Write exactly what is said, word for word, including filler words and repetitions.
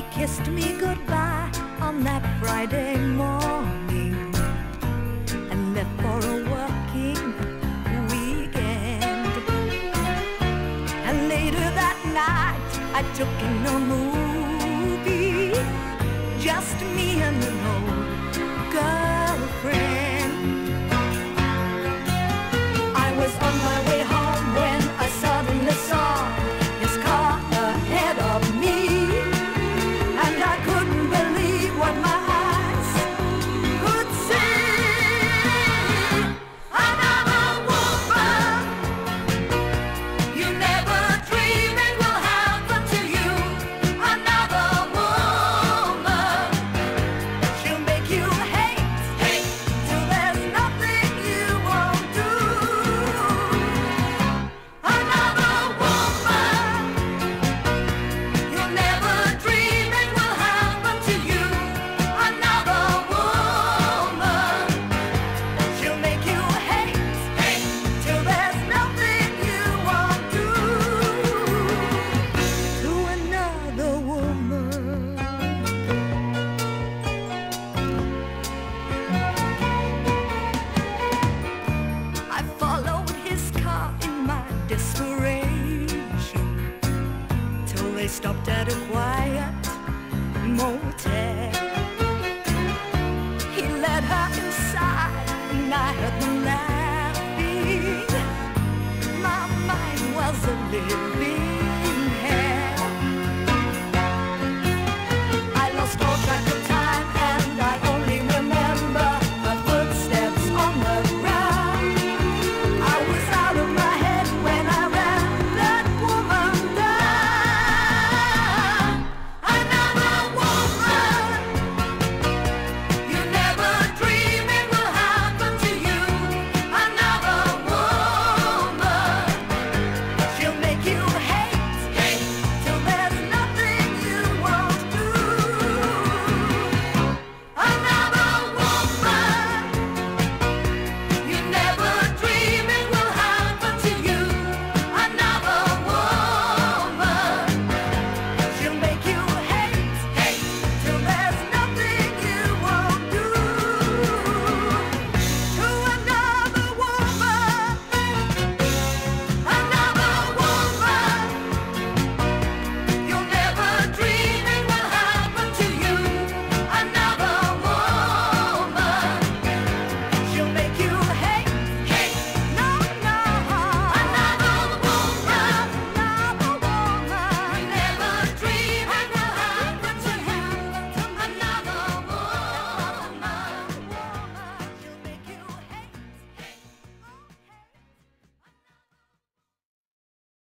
He kissed me goodbye on that Friday morning and left for a working weekend. And later that night I took in a movie, just me and an old girlfriend. I was on my way home when I suddenly saw his car ahead of me, and I couldn't believe what my eyes could see. Another woman you never dreamed it will happen to you. Another woman, she'll make you hate, hate till there's nothing you won't do. Another woman you'll never dream it will happen to you. Another woman, she'll make you hate, hate till there's nothing you won't do. To another woman. I followed his car in my desperation till they stopped at a quiet motel.